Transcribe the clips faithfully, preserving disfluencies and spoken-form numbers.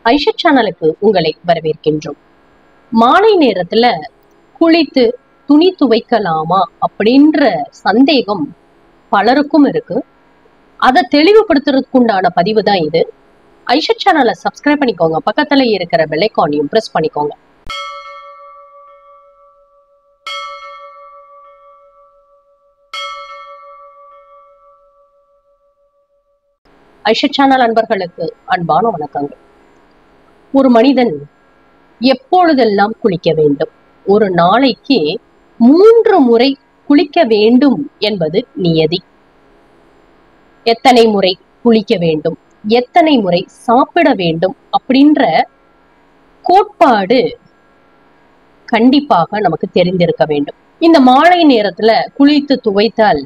ஐஷுட் சேனலுக்கு உங்களை வரவேற்கின்றோம். மாலை நேரத்துல குளித்து துணி துவைக்கலாமா அப்படின்ற சந்தேகம் பலருக்கும் இருக்கு. அதை தெளிவுபடுத்துறதுக்கு உண்டான பதிவு தான் இது. ஐஷுட் சேனலை சப்ஸ்கிரைப் பண்ணிக்கோங்க, பக்கத்துல இருக்கிற பெல் ஐகானையும் பிரஸ் பண்ணிக்கோங்க. ஐஷுட் சேனல் அன்பர்களுக்கு அன்பான வணக்கங்கள். ஒரு மனிதன் எப்பொழுதெல்லாம் குளிக்க வேண்டும்? ஒரு நாளைக்கு மூன்று முறை குளிக்க வேண்டும் என்பது நியதி. எத்தனை முறை குளிக்க வேண்டும், எத்தனை முறை சாப்பிட வேண்டும் அப்படின்ற கோட்பாடு கண்டிப்பாக நமக்கு தெரிந்திருக்க வேண்டும். இந்த மாலை நேரத்துல குளித்து துவைத்தால்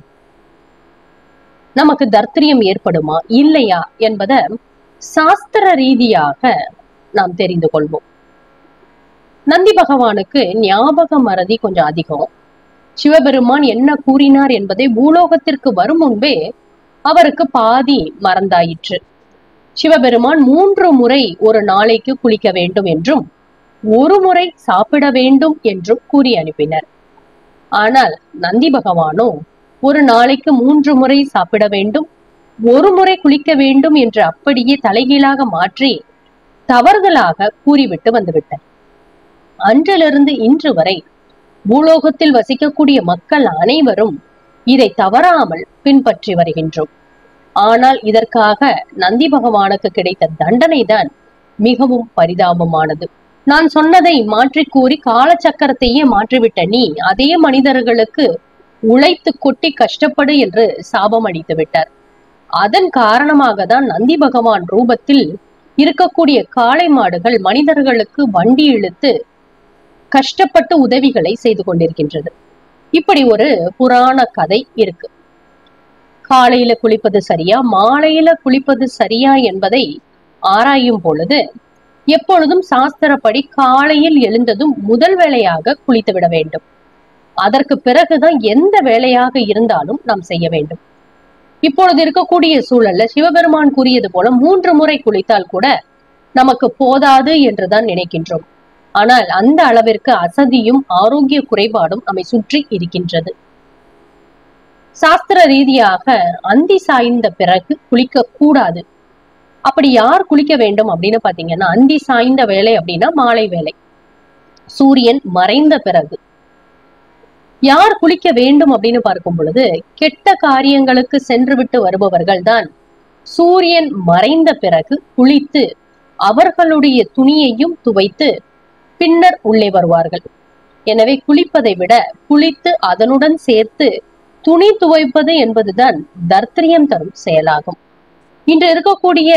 நமக்கு தர்த்திரியம் ஏற்படுமா இல்லையா என்பதை சாஸ்திர ரீதியாக நாம் தெரிந்து கொள்வோம். நந்தி பகவானுக்கு ஞாபக மறதி கொஞ்சம் அதிகம். சிவபெருமான் என்ன கூறினார் என்பதை பூலோகத்திற்கு வரும் முன்பே அவருக்கு பாதி மறந்தாயிற்று. சிவபெருமான் மூன்று முறை ஒரு நாளைக்கு குளிக்க வேண்டும் என்றும் ஒரு முறை சாப்பிட வேண்டும் என்றும் கூறி அனுப்பினர். ஆனால் நந்தி பகவானோ ஒரு நாளைக்கு மூன்று முறை சாப்பிட வேண்டும், ஒரு முறை குளிக்க வேண்டும் என்று அப்படியே தலைகீழாக மாற்றி தவறுதலாக கூறிவிட்டு வந்துவிட்டார். அன்றிலிருந்து இன்று வரை பூலோகத்தில் வசிக்கக்கூடிய மக்கள் அனைவரும் இதை தவறாமல் பின்பற்றி வருகின்றோம். ஆனால் இதற்காக நந்தி பகவானுக்கு கிடைத்த தண்டனை தான் மிகவும் பரிதாபமானது. நான் சொன்னதை மாற்றி கூறி காலச்சக்கரத்தையே மாற்றிவிட்ட நீ அதே மனிதர்களுக்கு உழைத்து கொட்டி கஷ்டப்படு என்று சாபம் அளித்து விட்டார். அதன் காரணமாக தான் நந்தி பகவான் ரூபத்தில் இருக்கக்கூடிய காளை மாடுகள் மனிதர்களுக்கு வண்டி இழுத்து கஷ்டப்பட்டு உதவிகளை செய்து கொண்டிருக்கின்றது. இப்படி ஒரு புராண கதை இருக்கு. காலையில குளிப்பது சரியா, மாலையில குளிப்பது சரியா என்பதை ஆராயும் பொழுது எப்பொழுதும் சாஸ்திரப்படி காலையில் எழுந்ததும் முதல் வேளையாக குளித்து விட வேண்டும். அதற்கு பிறகுதான் எந்த வேலையாக இருந்தாலும் நாம் செய்ய வேண்டும். இப்பொழுது இருக்கக்கூடிய சூழல்ல சிவபெருமான் கூறியது போல மூன்று முறை குளித்தால் கூட நமக்கு போதாது என்றுதான் நினைக்கின்றோம். ஆனால் அந்த அளவிற்கு அசதியும் ஆரோக்கிய குறைபாடும் நம்மை சுற்றி இருக்கின்றது. சாஸ்திர ரீதியாக அந்தி சாய்ந்த பிறகு குளிக்க கூடாது. அப்படி யார் குளிக்க வேண்டும் அப்படின்னு பாத்தீங்கன்னா, அந்தி சாய்ந்த வேலை அப்படின்னா மாலை வேலை, சூரியன் மறைந்த பிறகு யார் குளிக்க வேண்டும் அப்படின்னு பார்க்கும் பொழுது கெட்ட காரியங்களுக்கு சென்று விட்டு வருபவர்கள் தான் சூரியன் மறைந்த பிறகு குளித்து அவர்களுடைய துணியையும் துவைத்து பின்னர் உள்ளே வருவார்கள். எனவே குளிப்பதை விட குளித்து அதனுடன் சேர்த்து துணி துவைப்பது என்பதுதான் தர்த்திரியம் தரும் செயலாகும். இன்று இருக்கக்கூடிய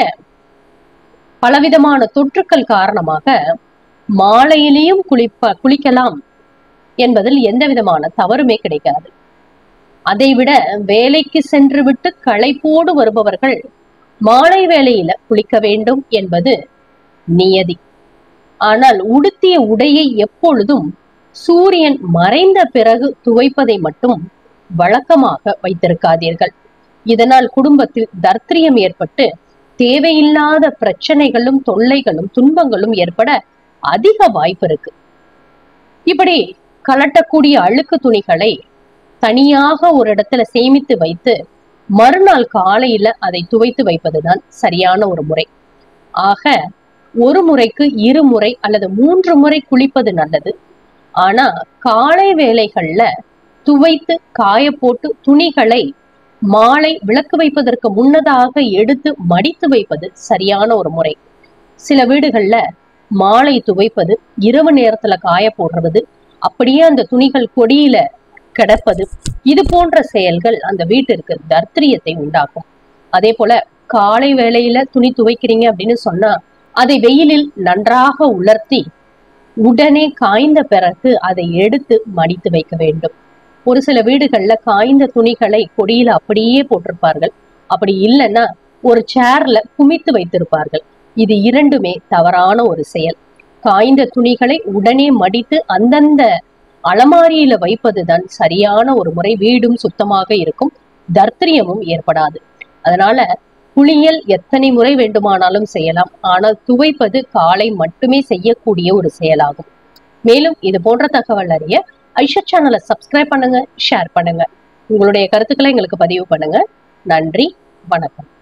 பலவிதமான தொற்றுக்கள் காரணமாக மாலையிலேயும் குளிப்ப குளிக்கலாம் என்பதில் எந்த விதமான தவறுமே கிடைக்காது. அதைவிட வேலைக்கு சென்று விட்டு களைப்போடு வருபவர்கள் மாலை வேளையில குளிக்க வேண்டும் என்பது நியதி. ஆனால் உடுத்திய உடையை எப்பொழுதும் சூரியன் மறைந்த பிறகு துவைப்பதை மட்டும் வழக்கமாக வைத்திருக்காதீர்கள். இதனால் குடும்பத்தில் தர்த்திரியம் ஏற்பட்டு தேவையில்லாத பிரச்சனைகளும் தொல்லைகளும் துன்பங்களும் ஏற்பட அதிக வாய்ப்பு இருக்கு. இப்படி கலட்டக்கூடிய அழுக்கு துணிகளை தனியாக ஒரு இடத்துல சேமித்து வைத்து மறுநாள் காலையில அதை துவைத்து வைப்பதுதான் சரியான ஒரு முறை. ஆக ஒரு முறைக்கு இரு முறை அல்லது மூன்று முறை குளிப்பது நல்லது. ஆனா காலை வேளைகள்ல துவைத்து காய போட்டு துணிகளை மாலை விளக்கு வைப்பதற்கு முன்னதாக எடுத்து மடித்து வைப்பது சரியான ஒரு முறை. சில வீடுகள்ல மாலை துவைப்பது, இரவு நேரத்துல காய போடுறது, அப்படியே அந்த துணிகள் கொடியில கிடப்பது, இது போன்ற செயல்கள் அந்த வீட்டிற்கு தர்த்திரியத்தை உண்டாக்கும். அதே போல காலை வேளையில துணி துவைக்கிறீங்க அப்படின்னு சொன்னா அதை வெயிலில் நன்றாக உலர்த்தி உடனே காய்ந்த பிறகு அதை எடுத்து மடித்து வைக்க வேண்டும். ஒரு சில வீடுகள்ல காய்ந்த துணிகளை கொடியில அப்படியே போட்டிருப்பார்கள். அப்படி இல்லைன்னா ஒரு சேர்ல குமித்து வைத்திருப்பார்கள். இது இரண்டுமே தவறான ஒரு செயல். காய்ந்த துணிகளை உடனே மடித்து அந்தந்த அலமாரியில வைப்பதுதான் சரியான ஒரு முறை. வீடும் சுத்தமாக இருக்கும், தர்த்திரியமும் ஏற்படாது. அதனால குளியல் எத்தனை முறை வேண்டுமானாலும் செய்யலாம். ஆனால் துவைப்பது காலை மட்டுமே செய்யக்கூடிய ஒரு செயலாகும். மேலும் இது போன்ற தகவல் அறிய ஐஷட் சேனலை சப்ஸ்கிரைப் பண்ணுங்க, ஷேர் பண்ணுங்க, உங்களுடைய கருத்துக்களை எங்களுக்கு பதிவு பண்ணுங்க. நன்றி, வணக்கம்.